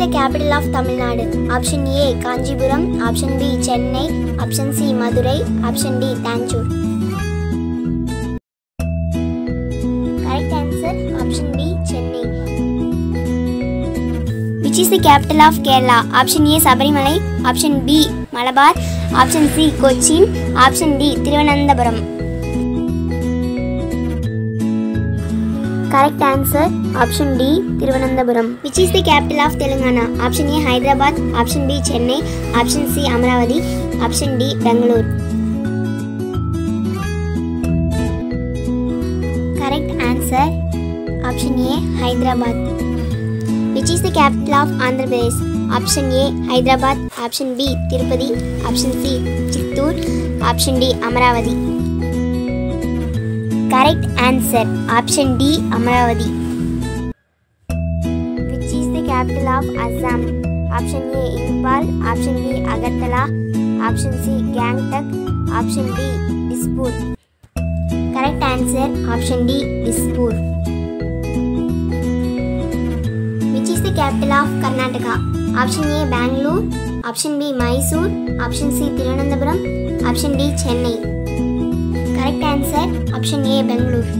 the capital of Tamil Nadu? Option A Kanjipuram, option B Chennai, option C Madurai, option D Tanjore. Correct answer option B Chennai. Which is the capital of Kerala? Option A Sabarimalai, option B Malabar, option C Cochin, option D Thiruvananthapuram. Correct answer option D Thiruvananthapuram. Which is the capital of Telangana? Option A Hyderabad, option B Chennai, option C Amaravati, option D Bangalore. Correct answer option A Hyderabad. Which is the capital of Andhra Pradesh? Option A Hyderabad, option B Tirupati, option C Chittoor, option D Amaravati. Correct answer option D Amaravati. Which is the capital of Assam? Option A Impal, option B Agartala, option C Gangtok, option D Dispur. Correct answer option D Dispur. Which is the capital of Karnataka? Option A Bangalore, option B Mysore, option C Thiruvananthapuram, option D Chennai. Correct answer option A Bangalore.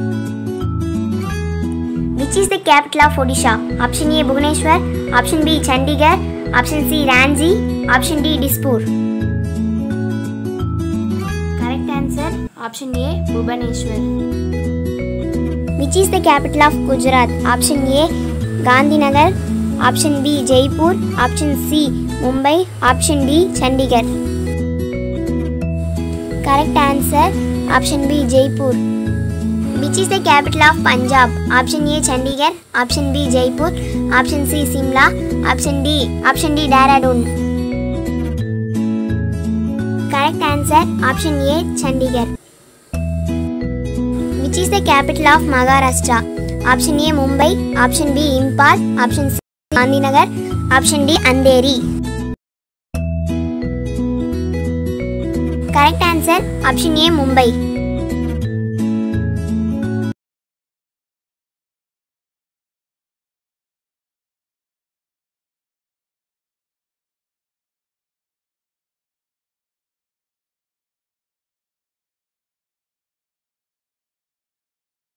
Which is the capital of Odisha? Option A Bhubaneswar, option B Chandigarh, option C Ranchi, option D Dispur. Correct answer option A Bhubaneswar. Which is the capital of Gujarat? Option A Gandhinagar, option B Jaipur, option C Mumbai, option D Chandigarh. Correct answer option B Jaipur. Which is the capital of Punjab? Option A Chandigarh, option B Jaipur, option C Simla, option D Dehradun. Correct answer option A Chandigarh. Which is the capital of Maharashtra? Option A Mumbai, option B Impal, option C Gandhinagar, option D Andheri. Correct answer option A Mumbai.